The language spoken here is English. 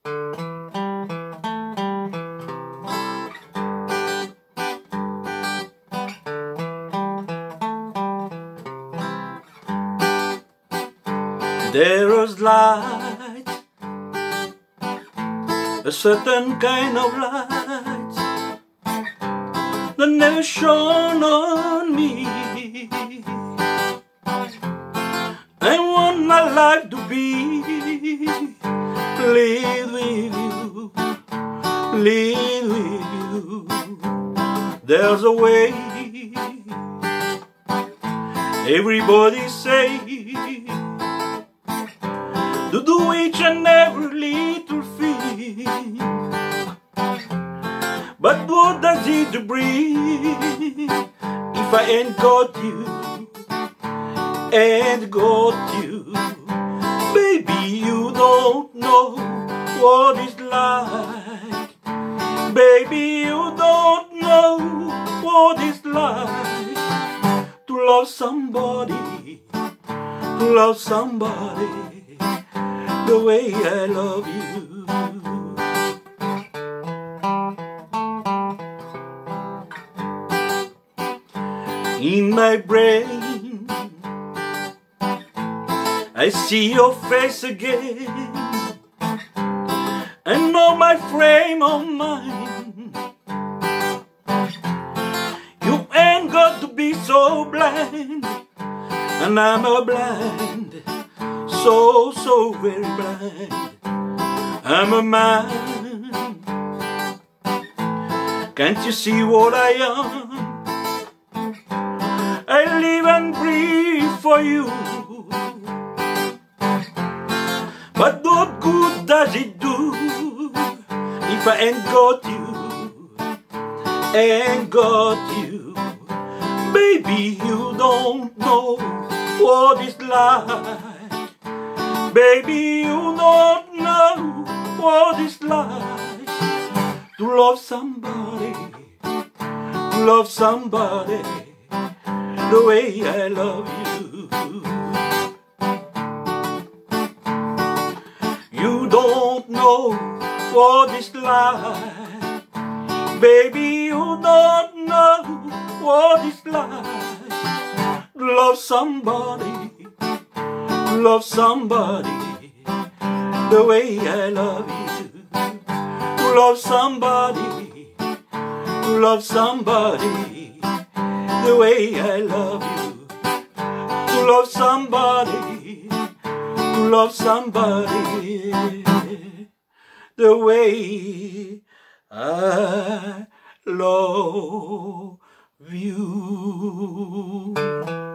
There is light, a certain kind of light that never shone on me. I want my life to be live with you, live with you. There's a way. Everybody say to do each and every little thing, but what does it bring if I ain't got you, ain't got you? Baby, you don't know what it's like. Baby, you don't know what it's like to love somebody, to love somebody the way I love you. In my brain, I see your face again, and know my frame of mind. You ain't got to be so blind, and I'm a blind, so very blind. I'm a man. Can't you see what I am? I live and breathe for you. But what good does it do if I ain't got you, ain't got you? Baby, you don't know what it's like. Baby, you don't know what it's like to love somebody, to love somebody the way I love you. You don't know what it's like. Baby, you don't know what it's like to love somebody, love somebody the way I love you. To love somebody, to love somebody the way I love you. To love somebody, to love somebody the way I love you.